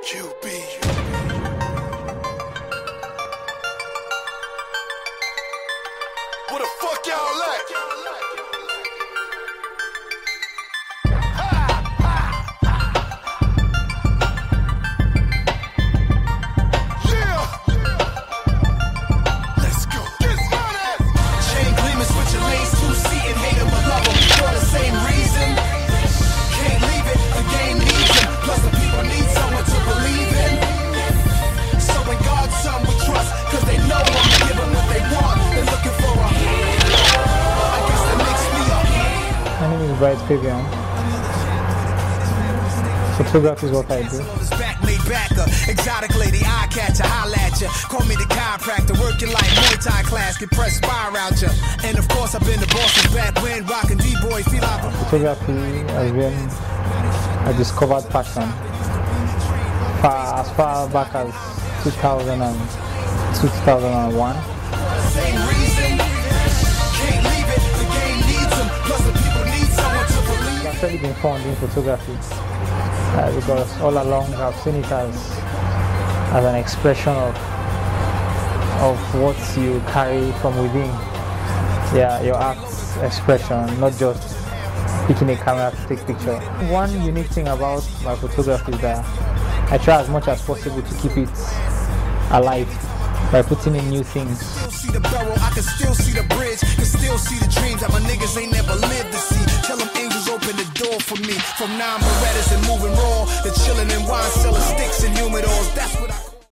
QB. Where the fuck y'all at? My name is Bright Fabian. Photography is what I do. Exotic lady, eye catcher, holla at ya. Call me the chiropractor, working like Muay Thai class, can press fire out ya. And of course, I've been the boss's back when rockin' D-boy, feel like photography has been a discovered passion as far back as 2000 and 2001. same reason. Can't leave it, the game needs them. Plus the people need someone to believe. It's actually been fun doing photography because all along I've seen it as an expression of what you carry from within. Yeah, your art's expression, not just picking a camera to take picture. One unique thing about my photography is that I try as much as possible to keep it alive by putting in new things. See the barrel, I can still see the bridge, can still see the dreams that my niggas ain't never lived to see. Tell them angels open the door for me. From 9 Berettas and moving raw, the chillin' and wine cellar sticks and humidors. That's what I